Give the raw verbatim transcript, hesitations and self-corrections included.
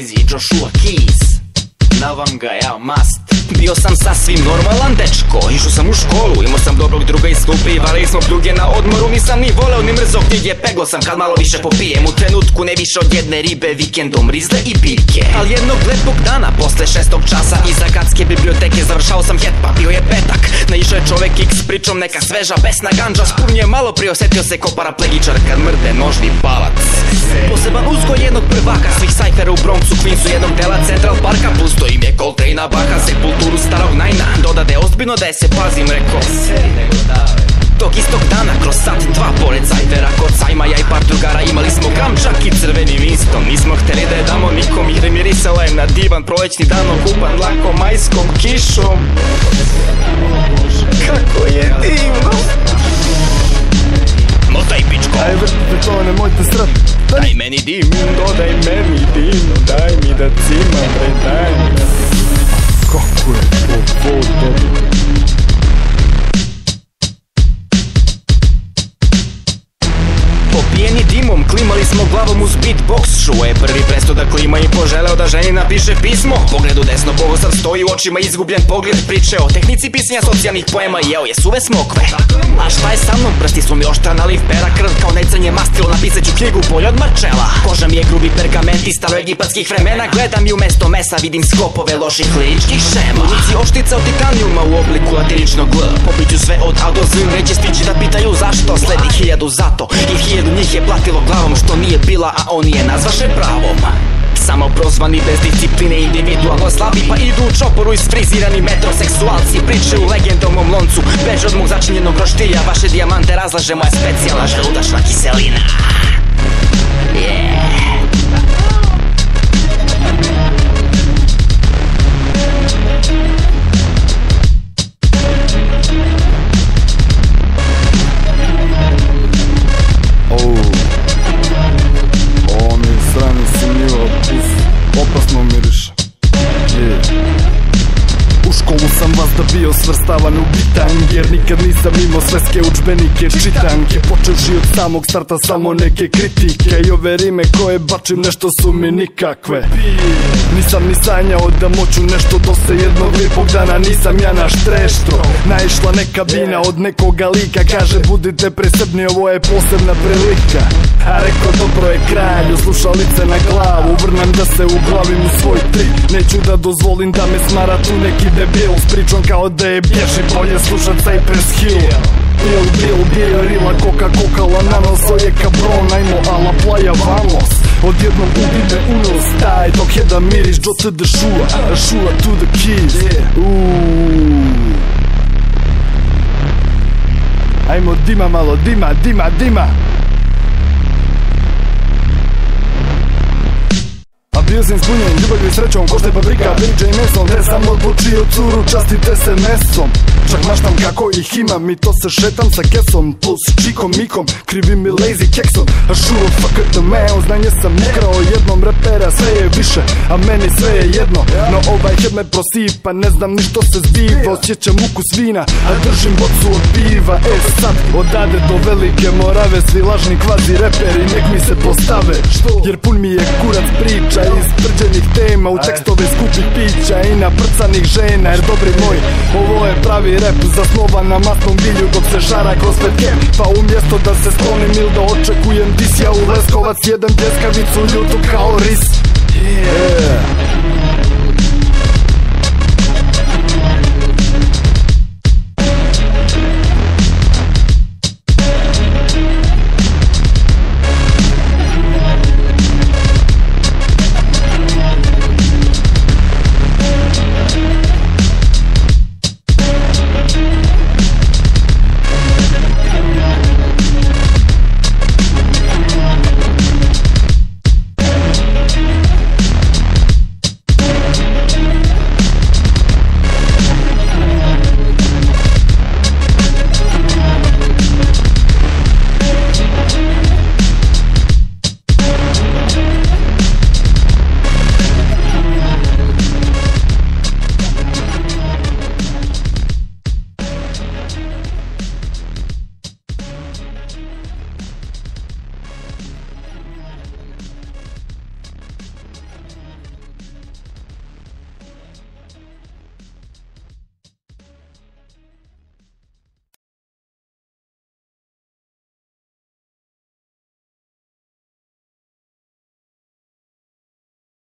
Crazy Joshua Keys, Navanga, ja, must. Bio sam sasvim normalan dečko, išao sam u školu, imao sam dobrog druga iz klupe i varili smo pljuge na odmoru. Nisam ni voleo ni mrzo knjige, peglo sam kad malo više popijem. U trenutku ne više od jedne ribe, vikendom rizle i biljke. Al jednog lepog dana, posle šestog časa, iza gradske biblioteke završao sam hetpa, bio je petak. Naišao je čovek X pričom, neka sveža besna ganđa. Spun je malo prije osetio se ko paraplegičar kad mrde nožni palac. Poseban uzgoj jednog prvaka svih sajfera u Bronxu, Queensu, jednog dela Central Parka. Plus to im je Coltrane'a, Baha, Sepulturu, starog Najna. Dodade ozbiljno da je se pazim, rekao tog istog dana, kroz sat dva pored sajfera kod sajma, ja i par drugara imali smo gram, čak i crveni Winston. Nismo hteli da je damo nikom jer mirisala je na divan prolećni dan, okupan lakom majskom kišom. Kako je divno. Motaj pičko. Aj vrtite to, nemojte srat. Daj meni dim, dodaj meni dim, daj mi da cimam, bre, daj mi da... Kako je to vodo? Popijeni dimom, klimali smo glavom uz beatbox. Šuo je prvi presto da klima i poželeo da ženi napiše pismo. Pogled u desno, Bogosav stoji u očima, izgubljen pogled. Priče o tehnici pisanja socijalnih poema, jeo je suve smokve. A šta je sa mnom? Prsti su mi oštra, naliv pera, krv kao necrnje mastilo. Napisat ću knjigu bolje od Marčela. Koža mi je grubi pergament iz staroegipatskih vremena. Gledam i umesto mesa vidim skopove loših kliničkih šema. U ruci oštica od titanijuma u obliku latiničnog L. Popiću sve od A do Z, neće stići da pitaju zašto. Sledi hiljadu zato i hiljadu njih je platilo glavom što nije bila, a on je nazvaše pravom. Samo prozvani bez discipline, individualno slabi, pa idu u čoporu isfrizirani metroseksualci. Priče u legendarnom loncu, beže od mog začinjenog roštilja. Vaše dijamante razlaže moja specijalna želudačna kiselina. Yeah. Opasno miriš. U školu sam vas da bio svrstavan u bitange, jer nikad nisam imao sveske učbenike čitanke. Počevši od samog starta samo neke kritike, i ove rime koje bačim nešto su mi nikakve. Nisam ni sanjao da moću nešto, do se jednog lijepog dana nisam ja naš treštro. Naišla neka bina od nekoga lika, kaže budite presebni, ovo je posebna prilika. A reko dobro je kralju, slušalice na glavu, vrnem da se uglavim u svoj trik. Neću da dozvolim da me smara tu neki debil s pričom kao da je bješi, bolje slušat Cypress Hill. Bil, bil, bil, rila, koka, kokala, nanoso je kabron, ajmo, ala playa, vamos. Odjednom ubide unos, taj dok je da miriš, do to the šua, šua to the keys. Uuuu. Ajmo dima malo, dima, dima, dima. Bio sam ispunjen ljubavlju i srećom, ko što je paprika, beriđa i mesom. Te sam odlučio curu, častite se mesom. Čak maštam kako ih imam i to se šetam sa kesom. Plus čikom, mikom, krivim i lazy keksom. A šuro, fuck it the man, znanje sam ukrao jednom repera. Sve je više, a meni sve je jedno. No ovaj head me prosipa, ne znam ni što se zbiva. Osjećam ukus vina, a držim bocu od piva. E sad, odade do velike Morave, svi lažni kvazi reperi nek mi se postave. Jer pun mi je kurac priča iz prđenih tema, u tekstove skupih pića i naprcanih žena. Jer dobri moj, ovo je pravi rap, zasnovan na masnom bilju dok se šara kroz petkem. Pa umjesto da se sklonim ili da očekujem dis, ja u Leskovac jedem pljeskavicu ljutu kao ris. Yeah.